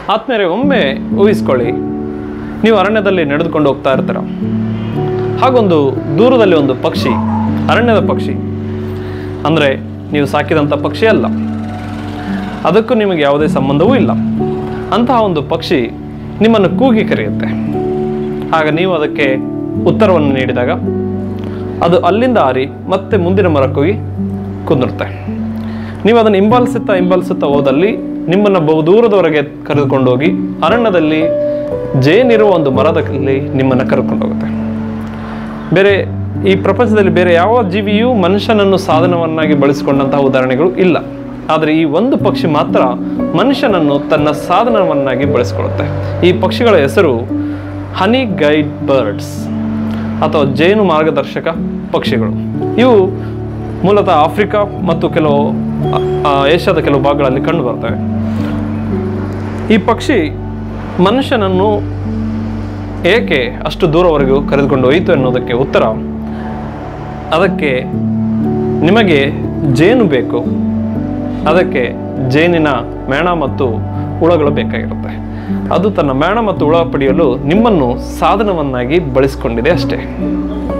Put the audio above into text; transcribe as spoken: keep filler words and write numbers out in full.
ಆತ್ಮೀಯರೇ, ಒಮ್ಮೆ ಊಹಿಸ್ಕೊಳ್ಳಿ, ನೀವು ಅರಣ್ಯದಲ್ಲಿ ನಡೆದುಕೊಂಡು ಹೋಗ್ತಾ ಇರ್ತೀರ. ಹಾಗೊಂದು ದೂರದಲ್ಲಿ ಒಂದು ಪಕ್ಷಿ, ಅರಣ್ಯದ ಪಕ್ಷಿ ಅಂದರೆ ನೀವು ಸಾಕಿದಂಥ ಪಕ್ಷಿ ಅಲ್ಲ, ಅದಕ್ಕೂ ನಿಮಗೆ ಯಾವುದೇ ಸಂಬಂಧವೂ ಇಲ್ಲ. ಅಂತಹ ಒಂದು ಪಕ್ಷಿ ನಿಮ್ಮನ್ನು ಕೂಗಿ ಕರೆಯುತ್ತೆ. ಆಗ ನೀವು ಅದಕ್ಕೆ ಉತ್ತರವನ್ನು ನೀಡಿದಾಗ ಅದು ಅಲ್ಲಿಂದ ಹಾರಿ ಮತ್ತೆ ಮುಂದಿನ ಮರಕ್ಕೆ ಹೋಗಿ ಕುಂದಿರುತ್ತೆ. ನೀವು ಅದನ್ನು ಹಿಂಬಾಲಿಸುತ್ತಾ ಹಿಂಬಾಲಿಸುತ್ತಾ ಹೋದಲ್ಲಿ ನಿಮ್ಮನ್ನು ಬಹು ದೂರದವರೆಗೆ ಕರೆದುಕೊಂಡು ಹೋಗಿ ಅರಣ್ಯದಲ್ಲಿ ಜೇನಿರುವ ಒಂದು ಮರದಲ್ಲಿ ನಿಮ್ಮನ್ನು ಕರೆದುಕೊಂಡು ಹೋಗುತ್ತೆ. ಬೇರೆ ಈ ಪ್ರಪಂಚದಲ್ಲಿ ಬೇರೆ ಯಾವ ಜೀವಿಯೂ ಮನುಷ್ಯನನ್ನು ಸಾಧನವನ್ನಾಗಿ ಬಳಸಿಕೊಂಡಂತಹ ಉದಾಹರಣೆಗಳು ಇಲ್ಲ. ಆದರೆ ಈ ಒಂದು ಪಕ್ಷಿ ಮಾತ್ರ ಮನುಷ್ಯನನ್ನು ತನ್ನ ಸಾಧನವನ್ನಾಗಿ ಬಳಸಿಕೊಳ್ಳುತ್ತೆ. ಈ ಪಕ್ಷಿಗಳ ಹೆಸರು honeyguide ಬರ್ಡ್ಸ್ ಅಥವಾ ಜೇನು ಮಾರ್ಗದರ್ಶಕ ಪಕ್ಷಿಗಳು. ಇವು ಮೂಲತಃ ಆಫ್ರಿಕಾ ಮತ್ತು ಕೆಲವು ಏಷ್ಯಾದ ಕೆಲವು ಭಾಗಗಳಲ್ಲಿ ಕಂಡು ಬರ್ತವೆ. ಈ ಪಕ್ಷಿ ಮನುಷ್ಯನನ್ನು ಏಕೆ ಅಷ್ಟು ದೂರವರೆಗೂ ಕರೆದುಕೊಂಡು ಹೋಯಿತು ಎನ್ನುವುದಕ್ಕೆ ಉತ್ತರ, ಅದಕ್ಕೆ ನಿಮಗೆ ಜೇನು ಬೇಕು, ಅದಕ್ಕೆ ಜೇನಿನ ಮೇಣ ಮತ್ತು ಹುಳಗಳು ಬೇಕಾಗಿರುತ್ತೆ. ಅದು ತನ್ನ ಮೇಣ ಮತ್ತು ಹುಳ ಪಡೆಯಲು ನಿಮ್ಮನ್ನು ಸಾಧನವನ್ನಾಗಿ ಬಳಸಿಕೊಂಡಿದೆ ಅಷ್ಟೇ.